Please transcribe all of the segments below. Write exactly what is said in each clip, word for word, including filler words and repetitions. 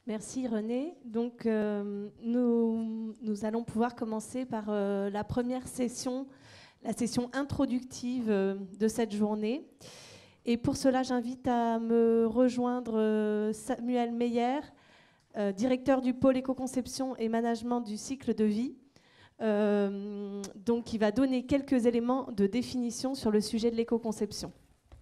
Merci René. Donc, euh, nous, nous allons pouvoir commencer par euh, la première session, la session introductive euh, de cette journée. Et pour cela, j'invite à me rejoindre euh, Samuel Meyer, euh, directeur du pôle éco-conception et management du cycle de vie, euh, donc qui va donner quelques éléments de définition sur le sujet de l'éco-conception.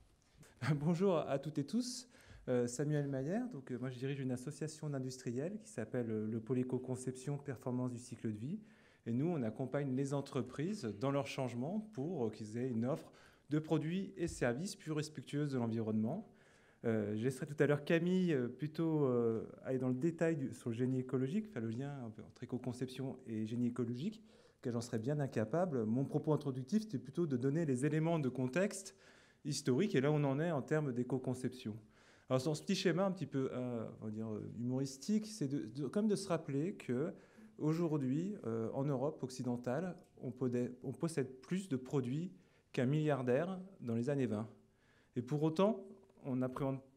Bonjour à toutes et tous. Euh, Samuel Mayer, donc, euh, moi je dirige une association d'industriels qui s'appelle euh, le pôle éco-conception performance du cycle de vie. Et nous, on accompagne les entreprises dans leur changement pour euh, qu'ils aient une offre de produits et services plus respectueuses de l'environnement. Euh, je laisserai tout à l'heure Camille euh, plutôt euh, aller dans le détail du, sur le génie écologique, faire le lien entre éco-conception et génie écologique, que j'en serais bien incapable. Mon propos introductif, c'était plutôt de donner les éléments de contexte historique et là on en est en termes d'éco-conception. Alors dans ce petit schéma un petit peu euh, on va dire, humoristique, c'est de, de, comme de se rappeler qu'aujourd'hui, euh, en Europe occidentale, on possède, on possède plus de produits qu'un milliardaire dans les années vingt. Et pour autant, on n'a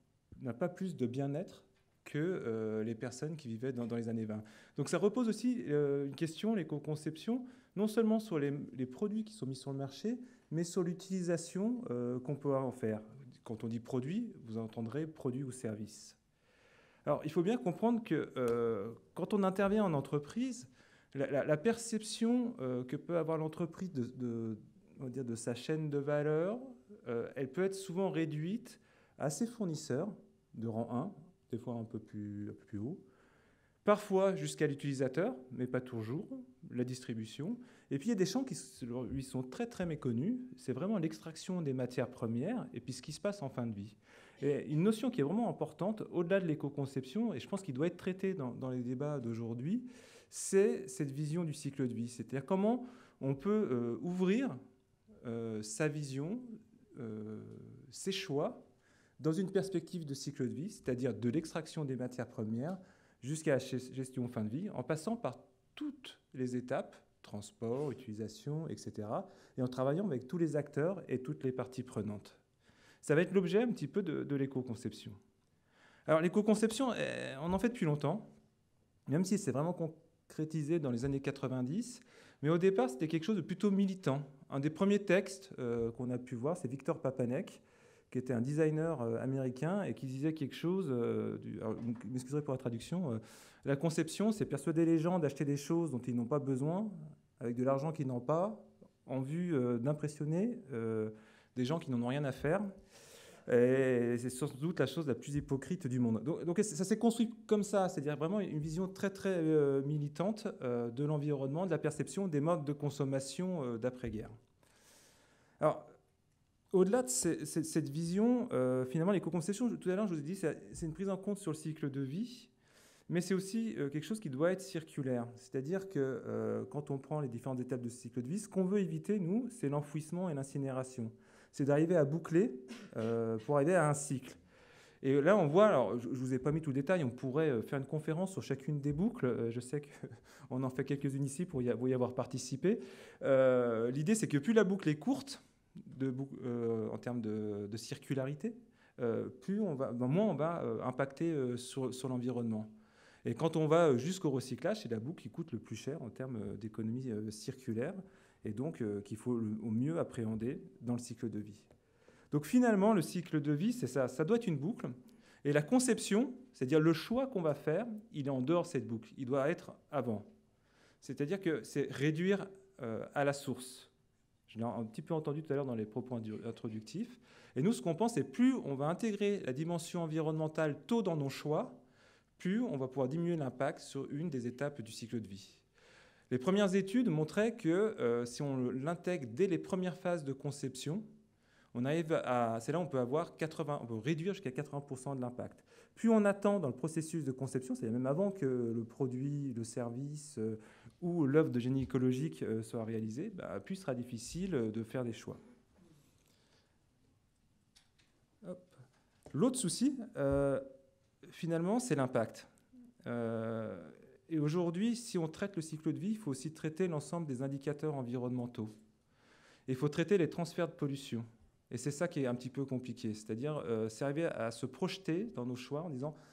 pas plus de bien-être que euh, les personnes qui vivaient dans, dans les années vingt. Donc ça repose aussi euh, une question, l'éco-conception, non seulement sur les, les produits qui sont mis sur le marché, mais sur l'utilisation euh, qu'on peut en faire. Quand on dit produit, vous entendrez produit ou service. Alors, il faut bien comprendre que euh, quand on intervient en entreprise, la, la, la perception euh, que peut avoir l'entreprise de, de, on va dire de sa chaîne de valeur, euh, elle peut être souvent réduite à ses fournisseurs de rang un, des fois un peu plus, un peu plus haut, parfois jusqu'à l'utilisateur, mais pas toujours, la distribution. Et puis il y a des champs qui lui sont très très méconnus, c'est vraiment l'extraction des matières premières et puis ce qui se passe en fin de vie. Et une notion qui est vraiment importante, au-delà de l'éco-conception, et je pense qu'il doit être traité dans, dans les débats d'aujourd'hui, c'est cette vision du cycle de vie. C'est-à-dire comment on peut euh, ouvrir euh, sa vision, euh, ses choix, dans une perspective de cycle de vie, c'est-à-dire de l'extraction des matières premières jusqu'à la gestion fin de vie, en passant par toutes les étapes, transport, utilisation, et cetera, et en travaillant avec tous les acteurs et toutes les parties prenantes. Ça va être l'objet un petit peu de, de l'éco-conception. Alors l'éco-conception, on en fait depuis longtemps, même si c'est vraiment concrétisé dans les années quatre-vingt-dix, mais au départ c'était quelque chose de plutôt militant. Un des premiers textes euh, qu'on a pu voir, c'est Victor Papanek, qui était un designer euh, américain et qui disait quelque chose, euh, du, alors, vous m'excuserez pour la traduction, euh, la conception, c'est persuader les gens d'acheter des choses dont ils n'ont pas besoin, avec de l'argent qu'ils n'ont pas, en vue euh, d'impressionner euh, des gens qui n'en ont rien à faire. Et c'est sans doute la chose la plus hypocrite du monde. Donc, donc ça s'est construit comme ça, c'est-à-dire vraiment une vision très très euh, militante euh, de l'environnement, de la perception des modes de consommation euh, d'après-guerre. Alors, au-delà de ces, ces, cette vision, euh, finalement, l'éco-conception, tout à l'heure, je vous ai dit, c'est une prise en compte sur le cycle de vie, mais c'est aussi euh, quelque chose qui doit être circulaire. C'est-à-dire que euh, quand on prend les différentes étapes de ce cycle de vie, ce qu'on veut éviter, nous, c'est l'enfouissement et l'incinération. C'est d'arriver à boucler euh, pour arriver à un cycle. Et là, on voit, alors je ne vous ai pas mis tout le détail, on pourrait faire une conférence sur chacune des boucles. Je sais qu'on en fait quelques-unes ici pour y, pour y avoir participé. Euh, L'idée, c'est que plus la boucle est courte, De, euh, en termes de, de circularité, euh, plus on va, ben moins on va euh, impacter euh, sur, sur l'environnement. Et quand on va jusqu'au recyclage, c'est la boucle qui coûte le plus cher en termes d'économie euh, circulaire, et donc euh, qu'il faut le, au mieux appréhender dans le cycle de vie. Donc finalement, le cycle de vie, c'est ça, ça doit être une boucle, et la conception, c'est-à-dire le choix qu'on va faire, il est en dehors de cette boucle, il doit être avant. C'est-à-dire que c'est réduire euh, à la source. Je l'ai un petit peu entendu tout à l'heure dans les propos introductifs. Et nous, ce qu'on pense, c'est plus on va intégrer la dimension environnementale tôt dans nos choix, plus on va pouvoir diminuer l'impact sur une des étapes du cycle de vie. Les premières études montraient que euh, si on l'intègre dès les premières phases de conception, on arrive à, c'est là où on peut, avoir quatre-vingts, on peut réduire jusqu'à quatre-vingts pour cent de l'impact. Plus on attend dans le processus de conception, c'est-à-dire même avant que le produit, le service euh, ou l'œuvre de génie écologique euh, soit réalisée, bah, plus il sera difficile de faire des choix. L'autre souci, euh, finalement, c'est l'impact. Euh, et aujourd'hui, si on traite le cycle de vie, il faut aussi traiter l'ensemble des indicateurs environnementaux. Et il faut traiter les transferts de pollution. Et c'est ça qui est un petit peu compliqué, c'est-à-dire euh, c'est arriver à se projeter dans nos choix en disant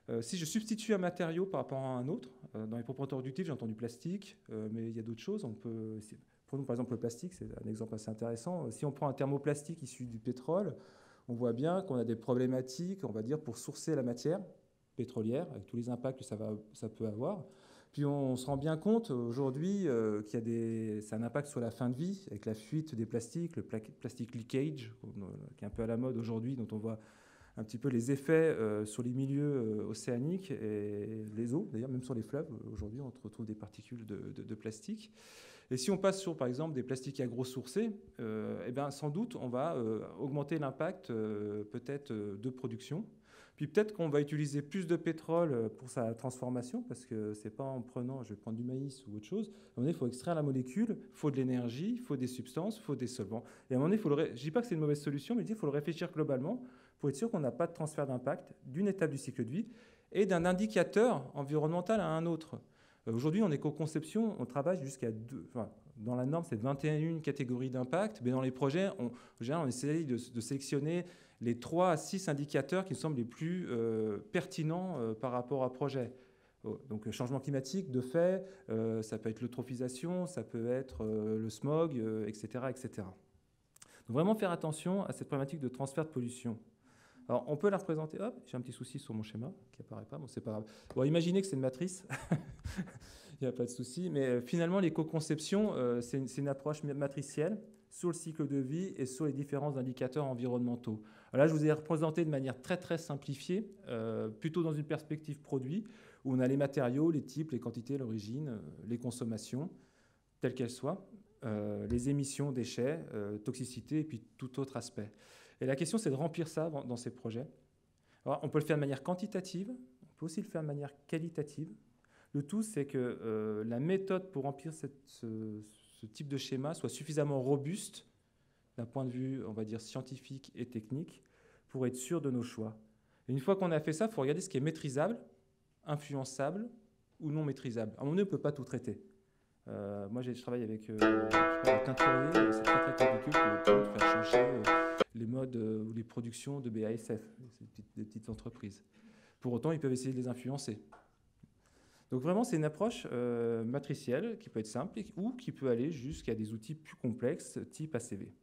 Euh, si je substitue un matériau par rapport à un autre, euh, dans les propriétés reductives, j'ai entendu plastique, euh, mais il y a d'autres choses. On peut, prenons par exemple le plastique, c'est un exemple assez intéressant. Si on prend un thermoplastique issu du pétrole, on voit bien qu'on a des problématiques, on va dire, pour sourcer la matière pétrolière, avec tous les impacts que ça, va, ça peut avoir. Puis on, on se rend bien compte aujourd'hui euh, qu'il y a des, c'est un impact sur la fin de vie, avec la fuite des plastiques, le pla plastic leakage, qui est un peu à la mode aujourd'hui, dont on voit un petit peu les effets euh, sur les milieux euh, océaniques et les eaux, d'ailleurs même sur les fleuves. Aujourd'hui, on retrouve des particules de, de, de plastique. Et si on passe sur, par exemple, des plastiques agro-sourcés, euh, eh bien, sans doute, on va euh, augmenter l'impact euh, peut-être euh, de production. Puis peut-être qu'on va utiliser plus de pétrole pour sa transformation, parce que c'est pas en prenant, je vais prendre du maïs ou autre chose. À un moment donné, il faut extraire la molécule, il faut de l'énergie, il faut des substances, il faut des solvants. Et à un moment donné, il faut le ré... je ne dis pas que c'est une mauvaise solution, mais il faut le réfléchir globalement pour être sûr qu'on n'a pas de transfert d'impact d'une étape du cycle de vie et d'un indicateur environnemental à un autre. Aujourd'hui, en éco-conception, on travaille jusqu'à deux. Enfin, dans la norme, c'est vingt et une catégories d'impact, mais dans les projets, on, en général, on essaye de, de sélectionner les trois à six indicateurs qui nous semblent les plus euh, pertinents euh, par rapport à projet. Donc, changement climatique, de fait, euh, ça peut être l'eutrophisation, ça peut être euh, le smog, euh, et cetera, et cetera. Donc, vraiment faire attention à cette problématique de transfert de pollution. Alors, on peut la représenter. Hop, j'ai un petit souci sur mon schéma qui apparaît pas. Bon, c'est pas grave. Bon, imaginez que c'est une matrice. Il n'y a pas de souci. Mais euh, finalement, l'éco-conception, euh, c'est une, une approche matricielle sur le cycle de vie et sur les différents indicateurs environnementaux. Alors là, je vous ai représenté de manière très, très simplifiée, euh, plutôt dans une perspective produit, où on a les matériaux, les types, les quantités, l'origine, euh, les consommations, telles qu'elles soient, euh, les émissions, déchets, euh, toxicité, et puis tout autre aspect. Et la question, c'est de remplir ça dans, dans ces projets. Alors, on peut le faire de manière quantitative, on peut aussi le faire de manière qualitative. Le tout, c'est que euh, la méthode pour remplir cette, ce, ce type de schéma soit suffisamment robuste d'un point de vue, on va dire, scientifique et technique, pour être sûr de nos choix. Et une fois qu'on a fait ça, il faut regarder ce qui est maîtrisable, influençable ou non maîtrisable. À un moment donné, on ne peut pas tout traiter. Euh, moi, je travaille avec euh, le teinturier, c'est très très compliqué pour, pour faire changer euh, les modes euh, ou les productions de B A S F, des petites, des petites entreprises. Pour autant, ils peuvent essayer de les influencer. Donc vraiment, c'est une approche euh, matricielle qui peut être simple ou qui peut aller jusqu'à des outils plus complexes, type A C V.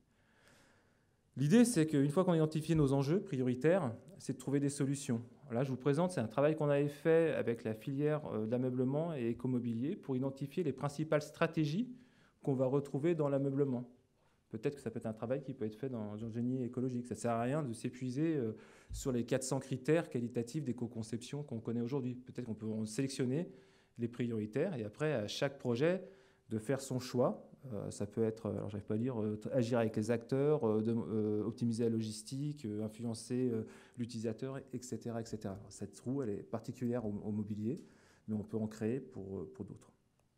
L'idée, c'est qu'une fois qu'on a identifié nos enjeux prioritaires, c'est de trouver des solutions. Là, je vous présente, c'est un travail qu'on avait fait avec la filière euh, de l'ameublement et écomobilier pour identifier les principales stratégies qu'on va retrouver dans l'ameublement. Peut-être que ça peut être un travail qui peut être fait dans le génie écologique. Ça ne sert à rien de s'épuiser euh, sur les quatre cents critères qualitatifs d'éco-conception qu'on connaît aujourd'hui. Peut-être qu'on peut en sélectionner les prioritaires et après, à chaque projet, de faire son choix. Euh, ça peut être, alors j'arrive pas à lire, euh, agir avec les acteurs, euh, de, euh, optimiser la logistique, euh, influencer euh, l'utilisateur, et cetera, et cetera. Alors, cette roue, elle est particulière au, au mobilier, mais on peut en créer pour, pour d'autres.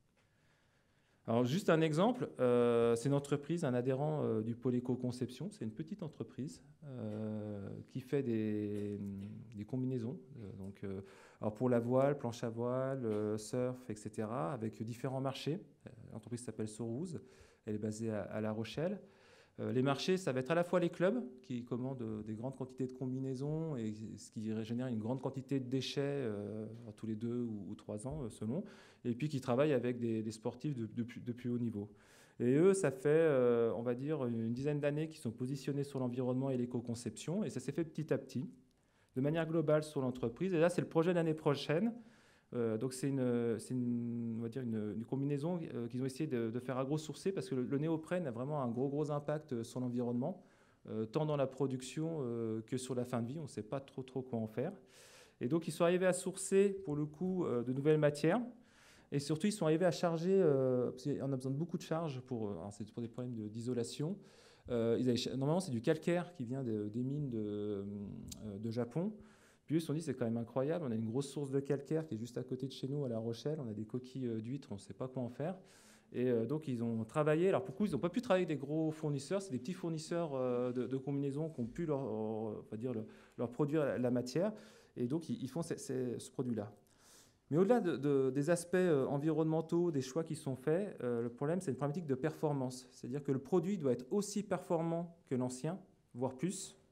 Alors, juste un exemple, euh, c'est une entreprise, un adhérent euh, du pôle éco-conception. C'est une petite entreprise euh, qui fait des, des combinaisons. Euh, donc, euh, alors pour la voile, planche à voile, euh, surf, et cetera, avec différents marchés. L'entreprise s'appelle Sorouz. Elle est basée à, à La Rochelle. Euh, les marchés, ça va être à la fois les clubs qui commandent des grandes quantités de combinaisons et ce qui génère une grande quantité de déchets euh, tous les deux ou, ou trois ans, euh, selon, et puis qui travaillent avec des, des sportifs de, de, de plus haut niveau. Et eux, ça fait, euh, on va dire, une dizaine d'années qu'ils sont positionnés sur l'environnement et l'éco-conception, et ça s'est fait petit à petit, de manière globale sur l'entreprise. Et là, c'est le projet l'année prochaine. Euh, donc c'est une, une, on va dire une, une combinaison euh, qu'ils ont essayé de, de faire agro-sourcer parce que le, le néoprène a vraiment un gros gros impact sur l'environnement, euh, tant dans la production euh, que sur la fin de vie. On ne sait pas trop trop quoi en faire. Et donc ils sont arrivés à sourcer pour le coup euh, de nouvelles matières et surtout ils sont arrivés à charger. Euh, parce qu'on a besoin de beaucoup de charges pour, alors c'est pour des problèmes de, d'isolation. Euh, ils avaient, normalement c'est du calcaire qui vient de, des mines de, euh, de Japon. Puis eux se sont dit, c'est quand même incroyable, on a une grosse source de calcaire qui est juste à côté de chez nous, à La Rochelle, on a des coquilles d'huîtres, on ne sait pas quoi en faire. Et euh, donc ils ont travaillé, alors pour le coup, ils n'ont pas pu travailler avec des gros fournisseurs, c'est des petits fournisseurs euh, de, de combinaisons qui ont pu leur, euh, on va dire, leur, leur produire la, la matière, et donc ils, ils font ces, ces, ce produit-là. Mais au-delà de, de, des aspects euh, environnementaux, des choix qui sont faits, euh, le problème c'est une problématique de performance, c'est-à-dire que le produit doit être aussi performant que l'ancien, voire plus.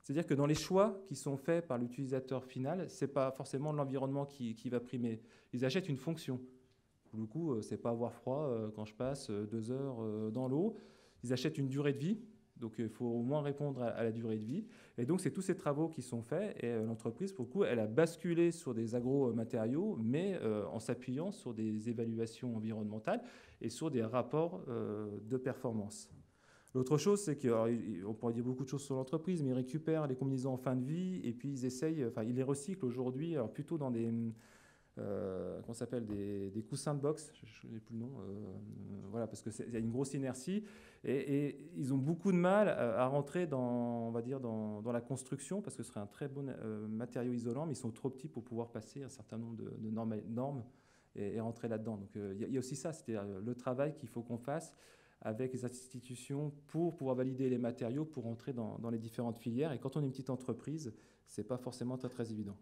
C'est-à-dire que dans les choix qui sont faits par l'utilisateur final, ce n'est pas forcément l'environnement qui, qui va primer. Ils achètent une fonction. Pour le coup, ce n'est pas avoir froid quand je passe deux heures dans l'eau. Ils achètent une durée de vie. Donc, il faut au moins répondre à, à la durée de vie. Et donc, c'est tous ces travaux qui sont faits. Et euh, l'entreprise, pour le coup, elle a basculé sur des agromatériaux, mais euh, en s'appuyant sur des évaluations environnementales et sur des rapports euh, de performance. L'autre chose, c'est qu'on pourrait dire beaucoup de choses sur l'entreprise, mais ils récupèrent les combinaisons en fin de vie et puis ils essayent, enfin, ils les recyclent aujourd'hui, alors plutôt dans des... Euh, qu'on s'appelle des, des coussins de boxe, je n'ai plus le nom, euh, voilà, parce qu'il y a une grosse inertie, et, et ils ont beaucoup de mal à, à rentrer dans, on va dire, dans, dans la construction, parce que ce serait un très bon euh, matériau isolant, mais ils sont trop petits pour pouvoir passer un certain nombre de, de normes, normes et, et rentrer là-dedans. Donc il euh, y, y a aussi ça, c'est-à-dire le travail qu'il faut qu'on fasse avec les institutions pour pouvoir valider les matériaux, pour rentrer dans, dans les différentes filières, et quand on est une petite entreprise, ce n'est pas forcément très, très évident.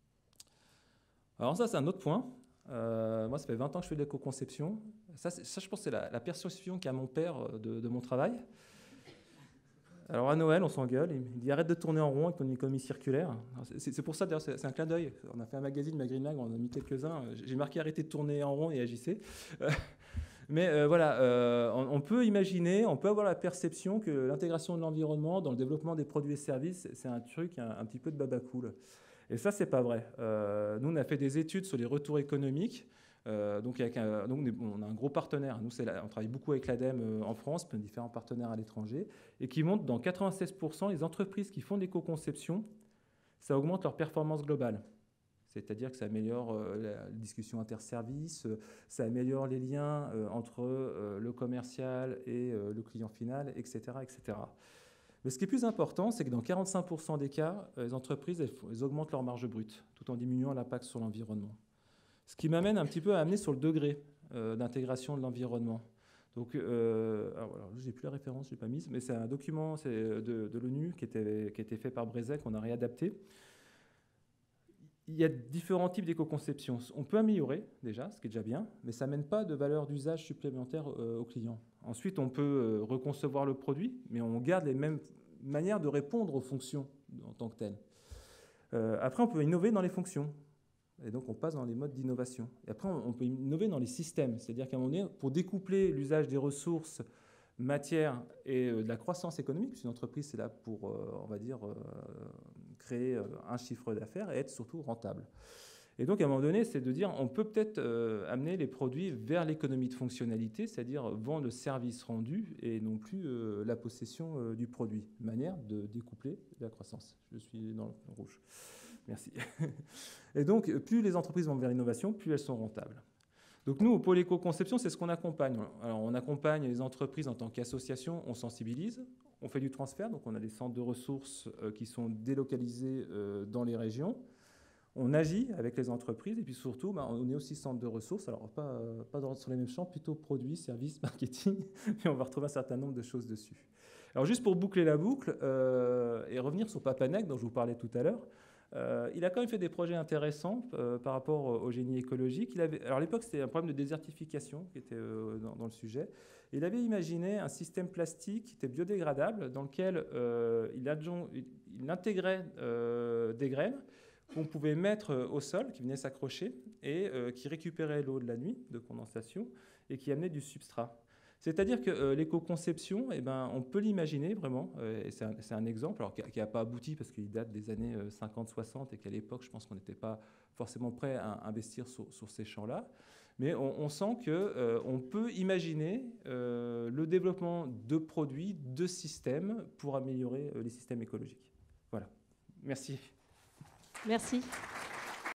Alors ça, c'est un autre point. Euh, moi, ça fait vingt ans que je fais de l'éco-conception. Ça, ça, je pense, c'est la, la perception qu'a mon père de, de mon travail. Alors à Noël, on s'engueule. Il me dit « Arrête de tourner en rond avec ton économie circulaire ». C'est pour ça, d'ailleurs, c'est un clin d'œil. On a fait un magazine, Magrimag, on en a mis quelques-uns. J'ai marqué « Arrêtez de tourner en rond et agissez ». Mais euh, voilà, euh, on, on peut imaginer, on peut avoir la perception que l'intégration de l'environnement dans le développement des produits et services, c'est un truc un, un petit peu de baba-cool. Et ça, c'est pas vrai. Euh, nous, on a fait des études sur les retours économiques. Euh, donc, avec un, donc, on a un gros partenaire. Nous, la, on travaille beaucoup avec l'ADEME euh, en France, puis différents partenaires à l'étranger, et qui montrent dans quatre-vingt-seize pour cent les entreprises qui font de l'éco-conception, ça augmente leur performance globale. C'est-à-dire que ça améliore euh, la discussion interservices, euh, ça améliore les liens euh, entre euh, le commercial et euh, le client final, et cetera, et cetera. Mais ce qui est plus important, c'est que dans quarante-cinq pour cent des cas, les entreprises elles, elles augmentent leur marge brute, tout en diminuant l'impact sur l'environnement. Ce qui m'amène un petit peu à amener sur le degré euh, d'intégration de l'environnement. Donc, euh, alors, je n'ai plus la référence, je ne l'ai pas mise, mais c'est un document de, de l'ONU qui était, qui était fait par Brézet, qu'on a réadapté. Il y a différents types d'éco-conception. On peut améliorer déjà, ce qui est déjà bien, mais ça n'amène pas de valeur d'usage supplémentaire euh, aux clients. Ensuite, on peut euh, reconcevoir le produit, mais on garde les mêmes manières de répondre aux fonctions en tant que telles. Euh, après, on peut innover dans les fonctions. Et donc, on passe dans les modes d'innovation. Et après, on, on peut innover dans les systèmes. C'est-à-dire qu'à un moment donné, pour découpler l'usage des ressources, matière et euh, de la croissance économique, puisqu'une entreprise, c'est là pour, euh, on va dire, euh, créer un chiffre d'affaires et être surtout rentable. Et donc, à un moment donné, c'est de dire on peut peut-être euh, amener les produits vers l'économie de fonctionnalité, c'est-à-dire vendre le service rendu et non plus euh, la possession euh, du produit. Manière de découpler la croissance. Je suis dans le rouge. Merci. Et donc, plus les entreprises vont vers l'innovation, plus elles sont rentables. Donc nous, au pôle éco-conception, c'est ce qu'on accompagne. Alors, on accompagne les entreprises en tant qu'association, on sensibilise, on fait du transfert, donc on a des centres de ressources euh, qui sont délocalisés euh, dans les régions. On agit avec les entreprises et puis surtout, bah, on est aussi centre de ressources, alors pas, euh, pas dans, sur les mêmes champs, plutôt produits, services, marketing, mais on va retrouver un certain nombre de choses dessus. Alors juste pour boucler la boucle euh, et revenir sur Papanec, dont je vous parlais tout à l'heure, Euh, il a quand même fait des projets intéressants euh, par rapport au génie écologique. Il avait, alors à l'époque, c'était un problème de désertification qui était euh, dans, dans le sujet. Et il avait imaginé un système plastique qui était biodégradable dans lequel euh, il, adjon, il, il intégrait euh, des graines qu'on pouvait mettre au sol, qui venaient s'accrocher et euh, qui récupéraient l'eau de la nuit, de condensation, et qui amenaient du substrat. C'est-à-dire que euh, l'éco-conception, eh ben, on peut l'imaginer vraiment, euh, et c'est un, un exemple alors, qui n'a pas abouti parce qu'il date des années euh, cinquante soixante et qu'à l'époque, je pense qu'on n'était pas forcément prêt à investir sur, sur ces champs-là. Mais on, on sent qu'on euh, peut imaginer euh, le développement de produits, de systèmes pour améliorer euh, les systèmes écologiques. Voilà. Merci. Merci.